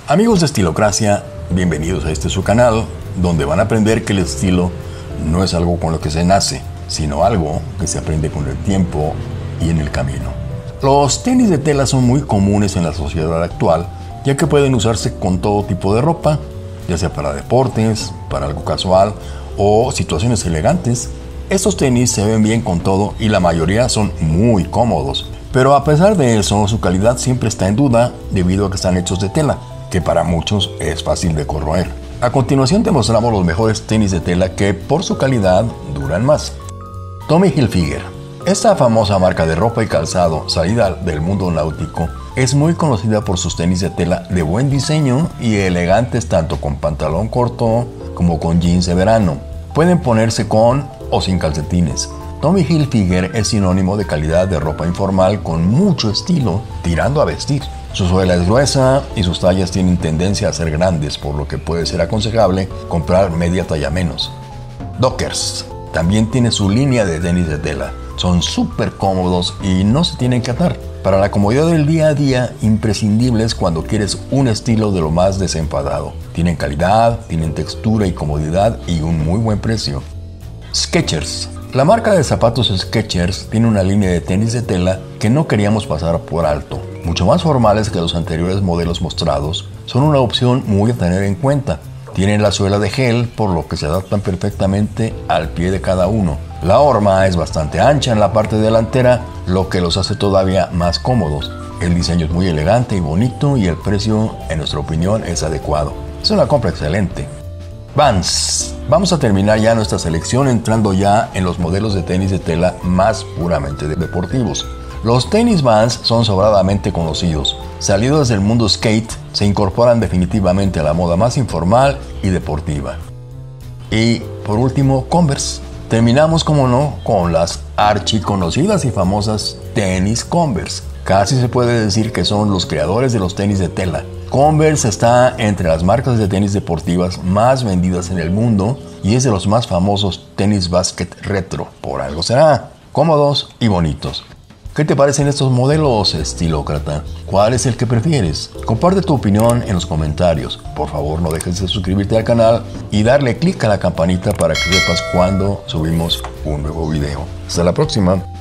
Amigos de Estilocracia, bienvenidos a este su canal, donde van a aprender que el estilo no es algo con lo que se nace, sino algo que se aprende con el tiempo y en el camino. Los tenis de tela son muy comunes en la sociedad actual, ya que pueden usarse con todo tipo de ropa, ya sea para deportes, para algo casual o situaciones elegantes. Estos tenis se ven bien con todo y la mayoría son muy cómodos, pero a pesar de eso, su calidad siempre está en duda debido a que están hechos de tela, que para muchos es fácil de corroer. A continuación te mostramos los mejores tenis de tela que por su calidad duran más. Tommy Hilfiger. Esta famosa marca de ropa y calzado salida del mundo náutico es muy conocida por sus tenis de tela de buen diseño y elegantes tanto con pantalón corto como con jeans de verano. Pueden ponerse con o sin calcetines. Tommy Hilfiger es sinónimo de calidad de ropa informal con mucho estilo, tirando a vestir. Su suela es gruesa y sus tallas tienen tendencia a ser grandes, por lo que puede ser aconsejable comprar media talla menos. Dockers también tiene su línea de tenis de tela. Son súper cómodos y no se tienen que atar. Para la comodidad del día a día, imprescindibles cuando quieres un estilo de lo más desenfadado. Tienen calidad, tienen textura y comodidad y un muy buen precio. Skechers. La marca de zapatos Skechers tiene una línea de tenis de tela que no queríamos pasar por alto. Mucho más formales que los anteriores modelos mostrados, son una opción muy a tener en cuenta. Tienen la suela de gel, por lo que se adaptan perfectamente al pie de cada uno. La horma es bastante ancha en la parte delantera, lo que los hace todavía más cómodos. El diseño es muy elegante y bonito y el precio, en nuestra opinión, es adecuado. Es una compra excelente. Vans. Vamos a terminar ya nuestra selección entrando ya en los modelos de tenis de tela más puramente deportivos. Los tenis Vans son sobradamente conocidos. Salidos del mundo skate, se incorporan definitivamente a la moda más informal y deportiva. Y por último, Converse. Terminamos, como no, con las archiconocidas y famosas tenis Converse. Casi se puede decir que son los creadores de los tenis de tela. Converse está entre las marcas de tenis deportivas más vendidas en el mundo y es de los más famosos tenis basket retro. Por algo será. Cómodos y bonitos. ¿Qué te parecen estos modelos, estilócrata? ¿Cuál es el que prefieres? Comparte tu opinión en los comentarios. Por favor, no dejes de suscribirte al canal y darle clic a la campanita para que sepas cuando subimos un nuevo video. Hasta la próxima.